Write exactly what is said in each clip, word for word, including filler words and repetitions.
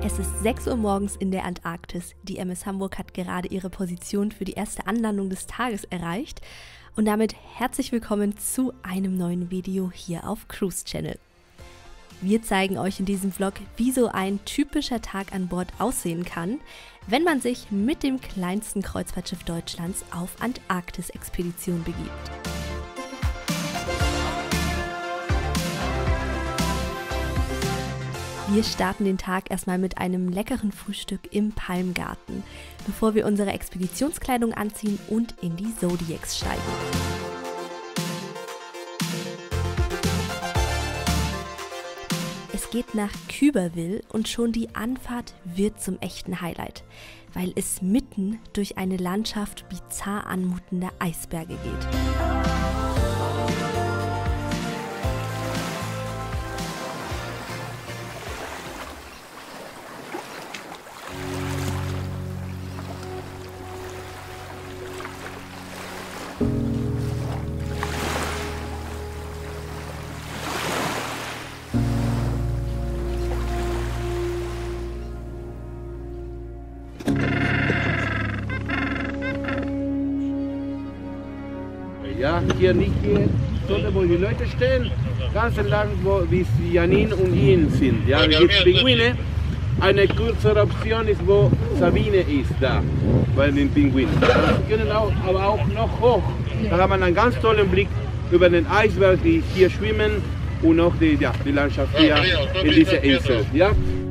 Es ist sechs Uhr morgens in der Antarktis. Die M S Hamburg hat gerade ihre Position für die erste Anlandung des Tages erreicht. Und damit herzlich willkommen zu einem neuen Video hier auf Cruise Channel. Wir zeigen euch in diesem Vlog, wie so ein typischer Tag an Bord aussehen kann, wenn man sich mit dem kleinsten Kreuzfahrtschiff Deutschlands auf Antarktis-Expedition begibt. Wir starten den Tag erstmal mit einem leckeren Frühstück im Palmgarten, bevor wir unsere Expeditionskleidung anziehen und in die Zodiacs steigen. Es geht nach Küberwil und schon die Anfahrt wird zum echten Highlight, weil es mitten durch eine Landschaft bizarr anmutender Eisberge geht. Ja, hier nicht hier, dort wo die Leute stehen, ganz entlang, wo bis Janin und Ian sind. Ja, da gibt es Pinguine. Eine kürzere Option ist, wo Sabine ist, da, bei den Pinguinen. Sie können auch, aber auch noch hoch. Da hat man einen ganz tollen Blick über den Eisberg, die hier schwimmen und auch die, ja, die Landschaft hier in dieser Insel. Ja.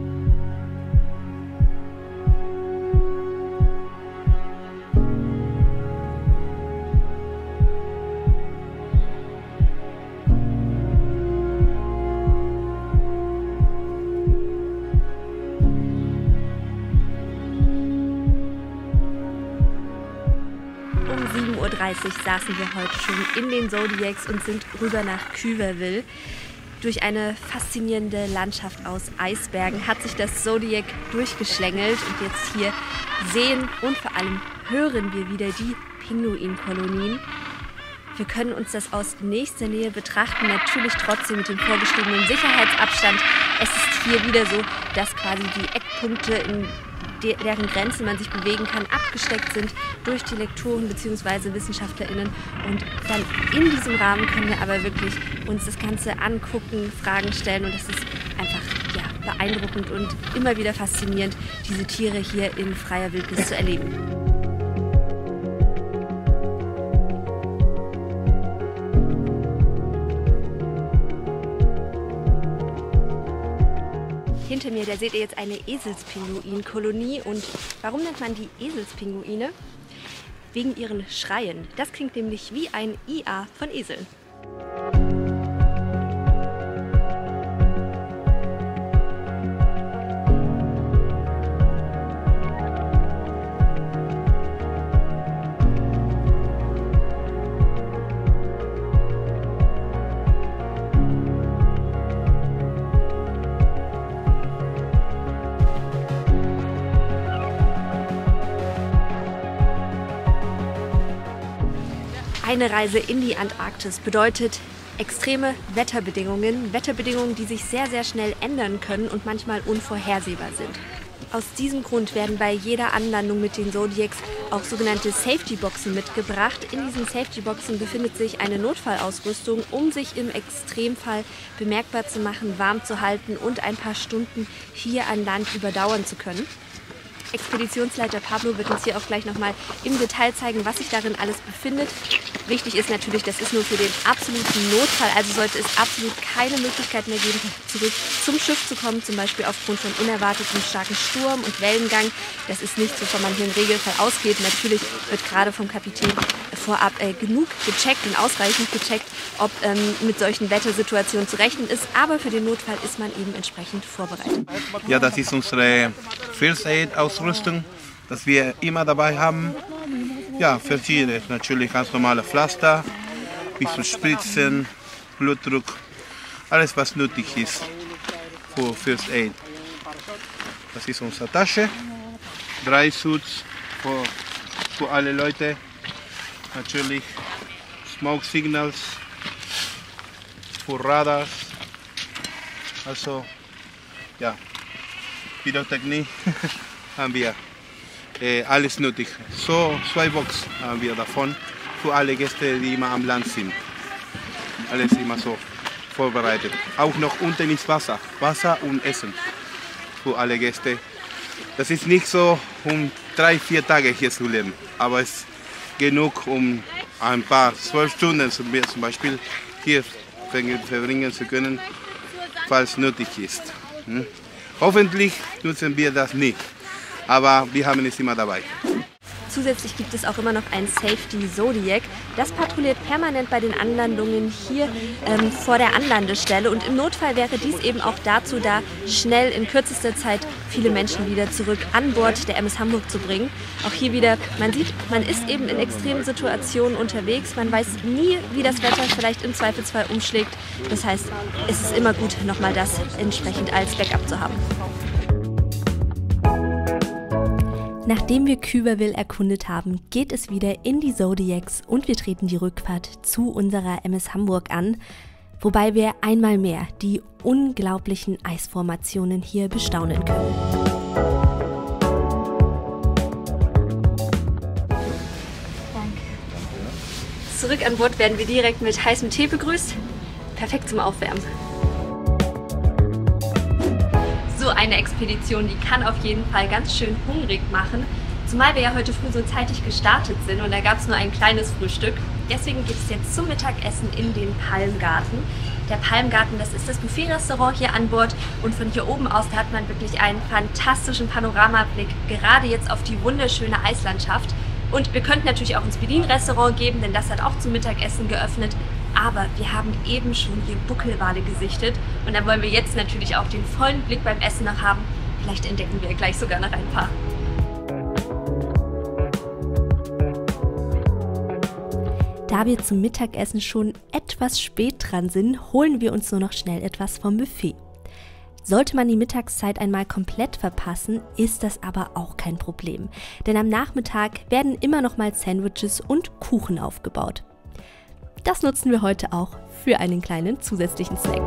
Um sieben Uhr dreißig saßen wir heute schon in den Zodiacs und sind rüber nach Küberwil. Durch eine faszinierende Landschaft aus Eisbergen hat sich das Zodiac durchgeschlängelt und jetzt hier sehen und vor allem hören wir wieder die Pinguinkolonien. Wir können uns das aus nächster Nähe betrachten, natürlich trotzdem mit dem vorgeschriebenen Sicherheitsabstand. Es ist hier wieder so, dass quasi die Eckpunkte, in deren Grenzen man sich bewegen kann, abgesteckt sind durch die Lektoren bzw. WissenschaftlerInnen. Und dann in diesem Rahmen können wir aber wirklich uns das Ganze angucken, Fragen stellen und es ist einfach ja, beeindruckend und immer wieder faszinierend, diese Tiere hier in freier Wildnis zu erleben. Hinter mir, da seht ihr jetzt eine Eselspinguinkolonie. Und warum nennt man die Eselspinguine? Wegen ihren Schreien. Das klingt nämlich wie ein I A von Eseln. Eine Reise in die Antarktis bedeutet extreme Wetterbedingungen, Wetterbedingungen, die sich sehr, sehr schnell ändern können und manchmal unvorhersehbar sind. Aus diesem Grund werden bei jeder Anlandung mit den Zodiacs auch sogenannte Safety-Boxen mitgebracht. In diesen Safety-Boxen befindet sich eine Notfallausrüstung, um sich im Extremfall bemerkbar zu machen, warm zu halten und ein paar Stunden hier an Land überdauern zu können. Expeditionsleiter Pablo wird uns hier auch gleich nochmal im Detail zeigen, was sich darin alles befindet. Wichtig ist natürlich, das ist nur für den absoluten Notfall, also sollte es absolut keine Möglichkeit mehr geben, zurück zum Schiff zu kommen, zum Beispiel aufgrund von unerwartetem starken Sturm und Wellengang. Das ist nichts, wovon man hier im Regelfall ausgeht. Natürlich wird gerade vom Kapitän vorab äh, genug gecheckt und ausreichend gecheckt, ob ähm, mit solchen Wettersituationen zu rechnen ist, aber für den Notfall ist man eben entsprechend vorbereitet. Ja, das ist unsere First Aid Ausrüstung, das wir immer dabei haben. Ja, verschiedene, natürlich ganz normale Pflaster, bis zu Spritzen, Blutdruck, alles was nötig ist für First Aid. Das ist unsere Tasche, drei Suits für, für alle Leute, natürlich Smoke Signals, für Radars, also ja, Pyrotechnie haben wir äh, alles nötig. So zwei Boxen haben wir davon für alle Gäste, die immer am Land sind. Alles immer so vorbereitet. Auch noch unten ist Wasser, Wasser und Essen für alle Gäste. Das ist nicht so, um drei, vier Tage hier zu leben, aber es ist genug, um ein paar zwölf Stunden zum Beispiel hier verbringen zu können, falls nötig ist. Hm? Hoffentlich nutzen wir das nicht, aber wir haben es immer dabei. Zusätzlich gibt es auch immer noch ein Safety Zodiac. Das patrouilliert permanent bei den Anlandungen hier ähm, vor der Anlandestelle. Und im Notfall wäre dies eben auch dazu da, schnell in kürzester Zeit viele Menschen wieder zurück an Bord der M S Hamburg zu bringen. Auch hier wieder, man sieht, man ist eben in extremen Situationen unterwegs. Man weiß nie, wie das Wetter vielleicht im Zweifelsfall umschlägt. Das heißt, es ist immer gut, nochmal das entsprechend als Backup zu haben. Nachdem wir Küberwil erkundet haben, geht es wieder in die Zodiacs und wir treten die Rückfahrt zu unserer M S Hamburg an, wobei wir einmal mehr die unglaublichen Eisformationen hier bestaunen können. Danke. Zurück an Bord werden wir direkt mit heißem Tee begrüßt. Perfekt zum Aufwärmen. So eine Expedition, die kann auf jeden Fall ganz schön hungrig machen, zumal wir ja heute früh so zeitig gestartet sind und da gab es nur ein kleines Frühstück. Deswegen geht es jetzt zum Mittagessen in den Palmgarten. Der Palmgarten, das ist das Buffet-Restaurant hier an Bord und von hier oben aus, da hat man wirklich einen fantastischen Panoramablick, gerade jetzt auf die wunderschöne Eislandschaft. Und wir könnten natürlich auch ins Bedien-Restaurant geben, denn das hat auch zum Mittagessen geöffnet. Aber wir haben eben schon hier Buckelwale gesichtet und da wollen wir jetzt natürlich auch den vollen Blick beim Essen noch haben. Vielleicht entdecken wir gleich sogar noch ein paar. Da wir zum Mittagessen schon etwas spät dran sind, holen wir uns nur noch schnell etwas vom Buffet. Sollte man die Mittagszeit einmal komplett verpassen, ist das aber auch kein Problem. Denn am Nachmittag werden immer noch mal Sandwiches und Kuchen aufgebaut. Das nutzen wir heute auch für einen kleinen zusätzlichen Snack.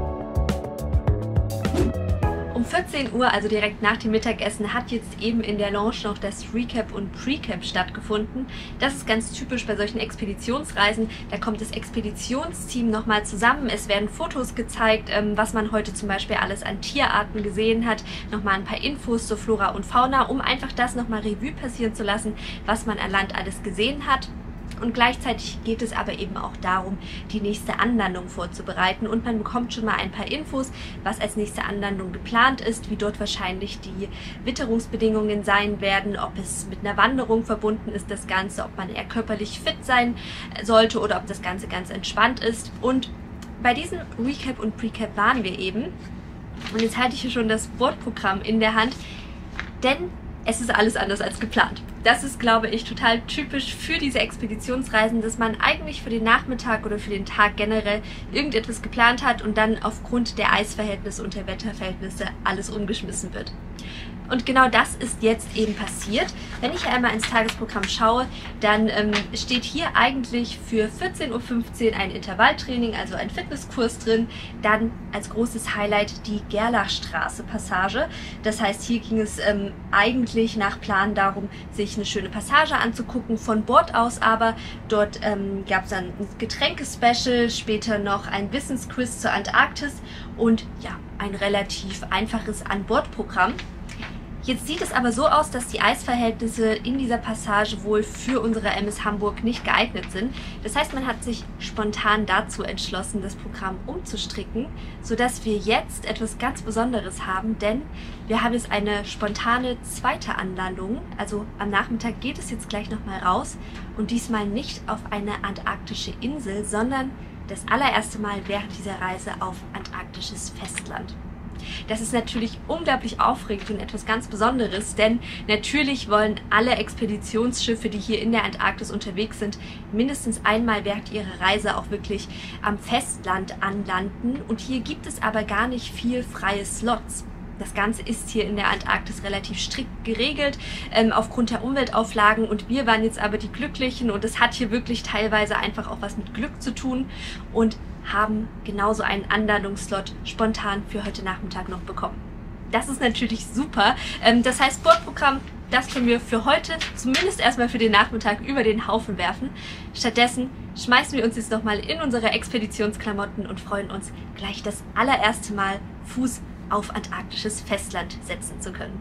Um vierzehn Uhr, also direkt nach dem Mittagessen, hat jetzt eben in der Lounge noch das Recap und Precap stattgefunden. Das ist ganz typisch bei solchen Expeditionsreisen. Da kommt das Expeditionsteam nochmal zusammen. Es werden Fotos gezeigt, was man heute zum Beispiel alles an Tierarten gesehen hat. Nochmal ein paar Infos zur Flora und Fauna, um einfach das nochmal Revue passieren zu lassen, was man an Land alles gesehen hat. Und gleichzeitig geht es aber eben auch darum, die nächste Anlandung vorzubereiten und man bekommt schon mal ein paar Infos, was als nächste Anlandung geplant ist, wie dort wahrscheinlich die Witterungsbedingungen sein werden, ob es mit einer Wanderung verbunden ist, das Ganze, ob man eher körperlich fit sein sollte oder ob das Ganze ganz entspannt ist. Und bei diesem Recap und Precap waren wir eben. Und jetzt halte ich hier schon das Bordprogramm in der Hand, denn es ist alles anders als geplant. Das ist, glaube ich, total typisch für diese Expeditionsreisen, dass man eigentlich für den Nachmittag oder für den Tag generell irgendetwas geplant hat und dann aufgrund der Eisverhältnisse und der Wetterverhältnisse alles umgeschmissen wird. Und genau das ist jetzt eben passiert. Wenn ich einmal ins Tagesprogramm schaue, dann ähm, steht hier eigentlich für vierzehn Uhr fünfzehn ein Intervalltraining, also ein Fitnesskurs drin. Dann als großes Highlight die Gerlachstraße-Passage. Das heißt, hier ging es ähm, eigentlich nach Plan darum, sich eine schöne Passage anzugucken, von Bord aus aber. Dort ähm, gab es dann ein Getränke-Special, später noch ein Wissensquiz zur Antarktis und ja, ein relativ einfaches An-Bord-Programm. Jetzt sieht es aber so aus, dass die Eisverhältnisse in dieser Passage wohl für unsere M S Hamburg nicht geeignet sind. Das heißt, man hat sich spontan dazu entschlossen, das Programm umzustricken, sodass wir jetzt etwas ganz Besonderes haben, denn wir haben jetzt eine spontane zweite Anlandung. Also am Nachmittag geht es jetzt gleich nochmal raus und diesmal nicht auf eine antarktische Insel, sondern das allererste Mal während dieser Reise auf antarktisches Festland. Das ist natürlich unglaublich aufregend und etwas ganz Besonderes, denn natürlich wollen alle Expeditionsschiffe, die hier in der Antarktis unterwegs sind, mindestens einmal während ihrer Reise auch wirklich am Festland anlanden. Und hier gibt es aber gar nicht viel freie Slots. Das Ganze ist hier in der Antarktis relativ strikt geregelt, ähm, aufgrund der Umweltauflagen, und wir waren jetzt aber die Glücklichen und es hat hier wirklich teilweise einfach auch was mit Glück zu tun und haben genauso einen Anlandungsslot spontan für heute Nachmittag noch bekommen. Das ist natürlich super. Ähm, das heißt, Bordprogramm, das können wir für heute, zumindest erstmal für den Nachmittag, über den Haufen werfen. Stattdessen schmeißen wir uns jetzt nochmal in unsere Expeditionsklamotten und freuen uns, gleich das allererste Mal Fuß auf antarktisches Festland setzen zu können.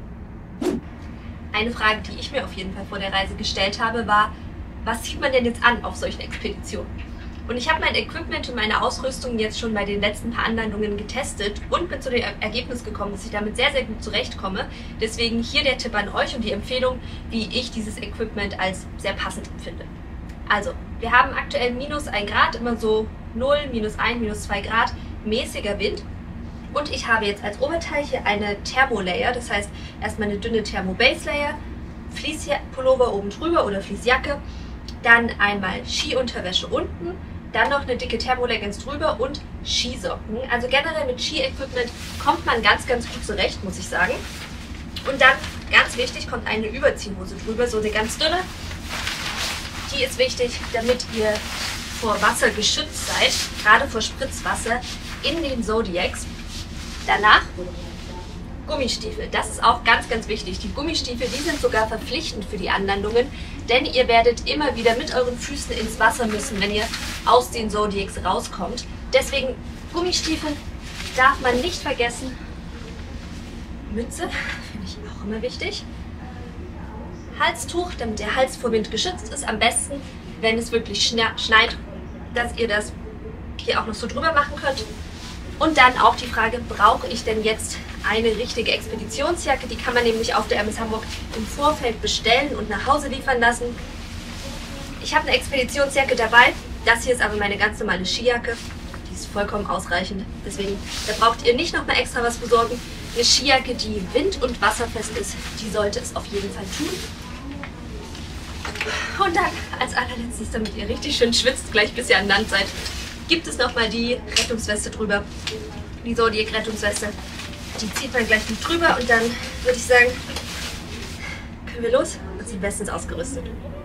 Eine Frage, die ich mir auf jeden Fall vor der Reise gestellt habe, war, was zieht man denn jetzt an auf solchen Expeditionen? Und ich habe mein Equipment und meine Ausrüstung jetzt schon bei den letzten paar Anlandungen getestet und bin zu dem Ergebnis gekommen, dass ich damit sehr, sehr gut zurechtkomme. Deswegen hier der Tipp an euch und die Empfehlung, wie ich dieses Equipment als sehr passend empfinde. Also, wir haben aktuell minus ein Grad, immer so null, minus ein, minus zwei Grad, mäßiger Wind. Und ich habe jetzt als Oberteil hier eine Thermolayer, das heißt erstmal eine dünne Thermo-Base-Layer, Fleece-Pullover oben drüber oder Fleece-Jacke, dann einmal Skiunterwäsche unten, dann noch eine dicke Thermoleggings drüber und Skisocken. Also generell mit Ski-Equipment kommt man ganz, ganz gut zurecht, muss ich sagen. Und dann, ganz wichtig, kommt eine Überziehhose drüber, so eine ganz dünne. Die ist wichtig, damit ihr vor Wasser geschützt seid, gerade vor Spritzwasser in den Zodiacs. Danach Gummistiefel. Das ist auch ganz, ganz wichtig. Die Gummistiefel, die sind sogar verpflichtend für die Anlandungen, denn ihr werdet immer wieder mit euren Füßen ins Wasser müssen, wenn ihr aus den Zodiacs rauskommt. Deswegen Gummistiefel darf man nicht vergessen. Mütze, finde ich auch immer wichtig. Halstuch, damit der Hals vor Wind geschützt ist. Am besten, wenn es wirklich schneit, dass ihr das hier auch noch so drüber machen könnt. Und dann auch die Frage, brauche ich denn jetzt eine richtige Expeditionsjacke? Die kann man nämlich auf der Hermes Hamburg im Vorfeld bestellen und nach Hause liefern lassen. Ich habe eine Expeditionsjacke dabei. Das hier ist aber meine ganz normale Skijacke. Die ist vollkommen ausreichend. Deswegen, da braucht ihr nicht noch mal extra was besorgen. Eine Skijacke, die wind- und wasserfest ist, die sollte es auf jeden Fall tun. Und dann als allerletztes, damit ihr richtig schön schwitzt, gleich bis ihr an Land seid, gibt es nochmal die Rettungsweste drüber. Die Zodiac-Rettungsweste. Die zieht man gleich mit drüber und dann würde ich sagen, können wir los und sind bestens ausgerüstet.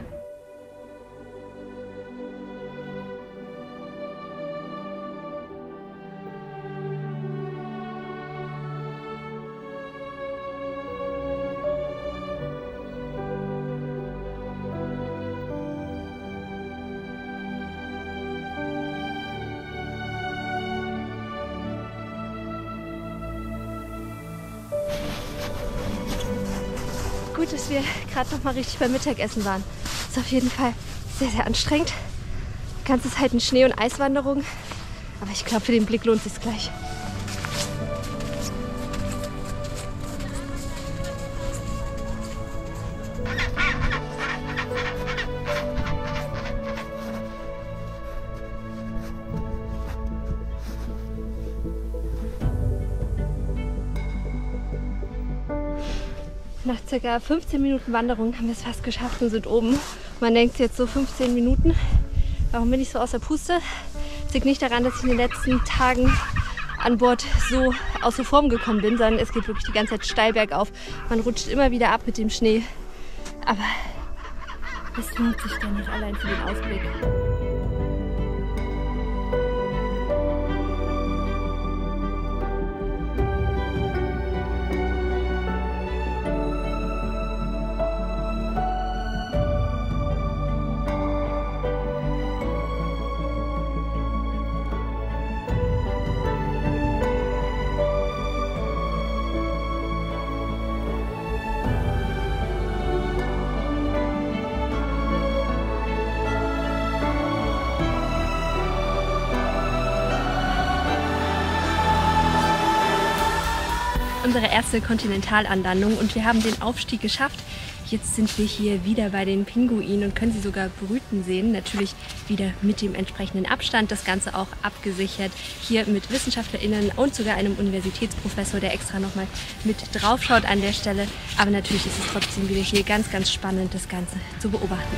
Gut, dass wir gerade noch mal richtig beim Mittagessen waren. Ist auf jeden Fall sehr, sehr anstrengend. Das Ganze ist halt eine Schnee- und Eiswanderung. Aber ich glaube, für den Blick lohnt es sich gleich. Nach ca. fünfzehn Minuten Wanderung haben wir es fast geschafft und sind oben. Man denkt jetzt so fünfzehn Minuten. Warum bin ich so außer Puste? Das liegt nicht daran, dass ich in den letzten Tagen an Bord so außer Form gekommen bin, sondern es geht wirklich die ganze Zeit steil bergauf. Man rutscht immer wieder ab mit dem Schnee. Aber es lohnt sich dann nicht allein für den Ausblick. Unsere erste Kontinentalanlandung und wir haben den Aufstieg geschafft. Jetzt sind wir hier wieder bei den Pinguinen und können sie sogar brüten sehen. Natürlich wieder mit dem entsprechenden Abstand. Das Ganze auch abgesichert. Hier mit WissenschaftlerInnen und sogar einem Universitätsprofessor, der extra nochmal mit drauf schaut an der Stelle. Aber natürlich ist es trotzdem wieder hier ganz, ganz spannend, das Ganze zu beobachten.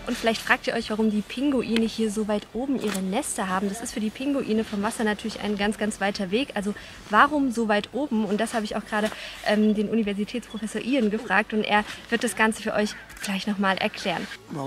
Und vielleicht fragt ihr euch, warum die Pinguine hier so weit oben ihre Nester haben. Das ist für die Pinguine vom Wasser natürlich ein ganz, ganz weiter Weg. Also warum so weit oben? Und das habe ich auch gerade ähm, den Universitätsprofessor Ian gefragt und er wird das Ganze für euch gleich nochmal erklären.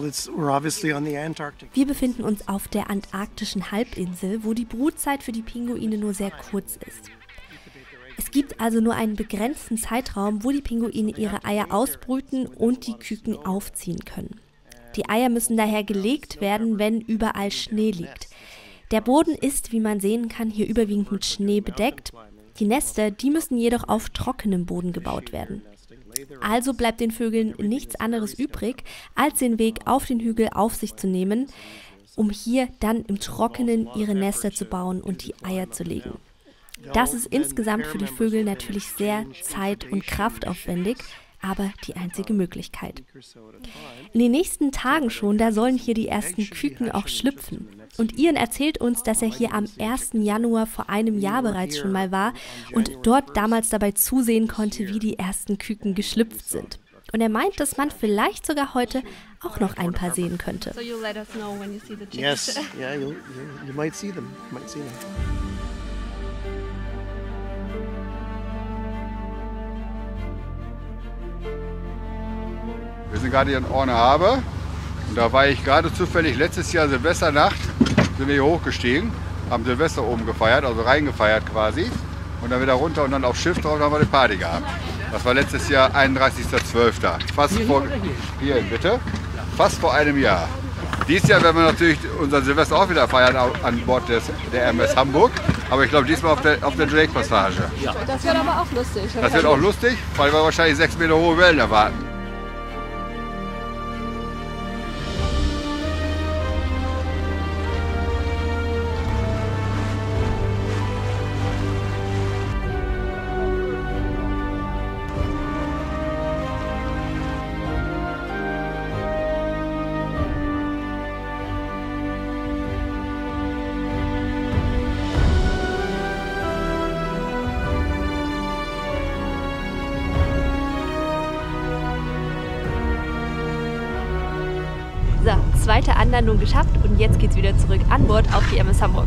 Wir befinden uns auf der antarktischen Halbinsel, wo die Brutzeit für die Pinguine nur sehr kurz ist. Es gibt also nur einen begrenzten Zeitraum, wo die Pinguine ihre Eier ausbrüten und die Küken aufziehen können. Die Eier müssen daher gelegt werden, wenn überall Schnee liegt. Der Boden ist, wie man sehen kann, hier überwiegend mit Schnee bedeckt. Die Nester, die müssen jedoch auf trockenem Boden gebaut werden. Also bleibt den Vögeln nichts anderes übrig, als den Weg auf den Hügel auf sich zu nehmen, um hier dann im Trockenen ihre Nester zu bauen und die Eier zu legen. Das ist insgesamt für die Vögel natürlich sehr zeit- und kraftaufwendig, aber die einzige Möglichkeit. In den nächsten Tagen schon, da sollen hier die ersten Küken auch schlüpfen. Und Ian erzählt uns, dass er hier am ersten Januar vor einem Jahr bereits schon mal war und dort damals dabei zusehen konnte, wie die ersten Küken geschlüpft sind. Und er meint, dass man vielleicht sogar heute auch noch ein paar sehen könnte. So you'll let us know when you see the chicks. Yes, yeah, you you might see them. You might see them. Wir sind gerade hier in Orne-Harbour und da war ich gerade zufällig letztes Jahr Silvesternacht, sind wir hier hochgestiegen, haben Silvester oben gefeiert, also reingefeiert quasi und dann wieder runter und dann aufs Schiff drauf, dann haben wir eine Party gehabt. Das war letztes Jahr einunddreißigster zwölfter Fast vor, hier bitte, fast vor einem Jahr. Dieses Jahr werden wir natürlich unser Silvester auch wieder feiern an Bord des, der M S Hamburg, aber ich glaube diesmal auf der, auf der Drake-Passage. Ja. Das wird aber auch lustig. Das wird auch lustig, weil wir wahrscheinlich sechs Meter hohe Wellen erwarten. So, zweite Anlandung geschafft und jetzt geht's wieder zurück an Bord auf die M S Hamburg.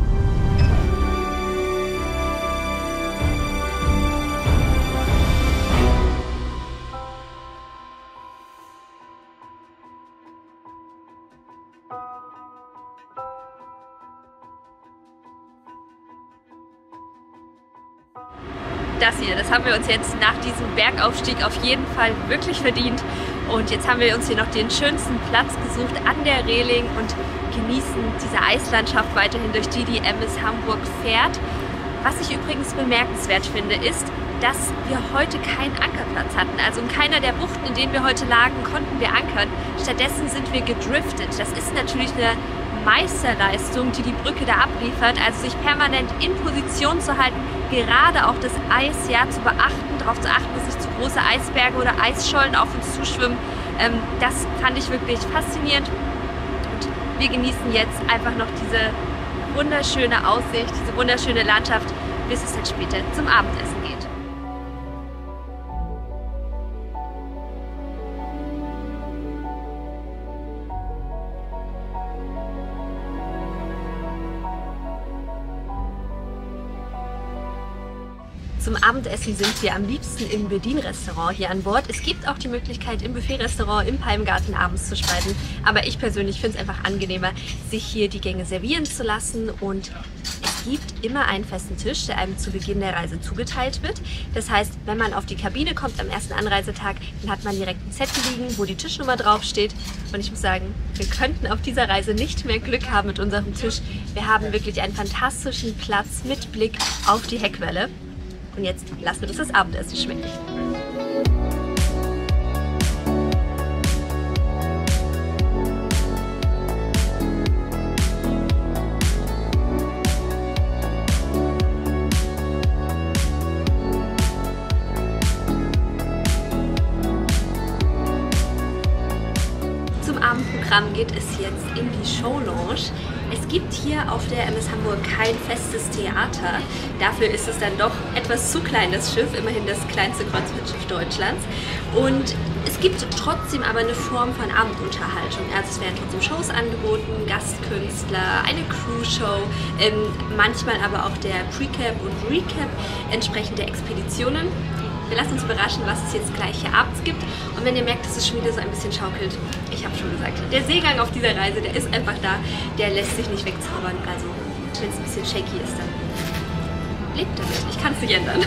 Das hier, das haben wir uns jetzt nach diesem Bergaufstieg auf jeden Fall wirklich verdient. Und jetzt haben wir uns hier noch den schönsten Platz gesucht an der Reling und genießen diese Eislandschaft weiterhin, durch die die M S Hamburg fährt. Was ich übrigens bemerkenswert finde, ist, dass wir heute keinen Ankerplatz hatten. Also in keiner der Buchten, in denen wir heute lagen, konnten wir ankern. Stattdessen sind wir gedriftet. Das ist natürlich eine Meisterleistung, die die Brücke da abliefert, also sich permanent in Position zu halten, gerade auch das Eis ja zu beachten, darauf zu achten, dass nicht zu große Eisberge oder Eisschollen auf uns zuschwimmen. Ähm, das fand ich wirklich faszinierend und wir genießen jetzt einfach noch diese wunderschöne Aussicht, diese wunderschöne Landschaft, bis es dann später zum Abendessen geht. Zum Abendessen sind wir am liebsten im Bedienrestaurant hier an Bord. Es gibt auch die Möglichkeit, im Buffetrestaurant im Palmgarten abends zu speisen. Aber ich persönlich finde es einfach angenehmer, sich hier die Gänge servieren zu lassen. Und es gibt immer einen festen Tisch, der einem zu Beginn der Reise zugeteilt wird. Das heißt, wenn man auf die Kabine kommt am ersten Anreisetag, dann hat man direkt einen Zettel liegen, wo die Tischnummer draufsteht. Und ich muss sagen, wir könnten auf dieser Reise nicht mehr Glück haben mit unserem Tisch. Wir haben wirklich einen fantastischen Platz mit Blick auf die Heckwelle. Und jetzt lassen wir uns das Abendessen schmecken. Zum Abendprogramm geht es jetzt in die Show Lounge. Es gibt hier auf der M S Hamburg kein festes Theater. Dafür ist es dann doch etwas zu klein, das Schiff, immerhin das kleinste Kreuzfahrtschiff Deutschlands. Und es gibt trotzdem aber eine Form von Abendunterhaltung. Also es werden trotzdem Shows angeboten, Gastkünstler, eine Crew-Show, ähm, manchmal aber auch der Pre-Cap und Recap entsprechend der Expeditionen. Wir lassen uns überraschen, was es jetzt gleich hier abends gibt. Und wenn ihr merkt, dass es schon wieder so ein bisschen schaukelt, ich habe schon gesagt, der Seegang auf dieser Reise, der ist einfach da, der lässt sich nicht wegzaubern. Also wenn es ein bisschen shaky ist, dann lebt damit. Ich kann es nicht ändern.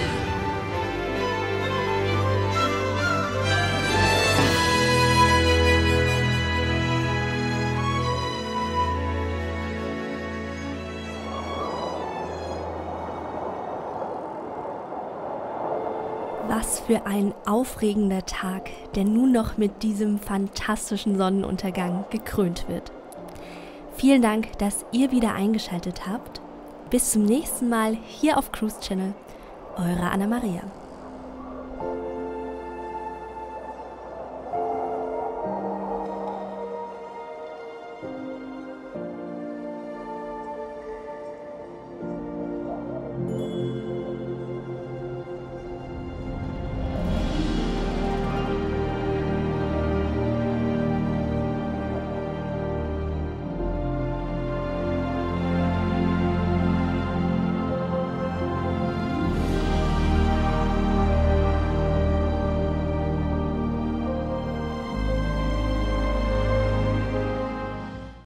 Was für ein aufregender Tag, der nun noch mit diesem fantastischen Sonnenuntergang gekrönt wird. Vielen Dank, dass ihr wieder eingeschaltet habt. Bis zum nächsten Mal hier auf Cruise Channel. Eure Anna Maria.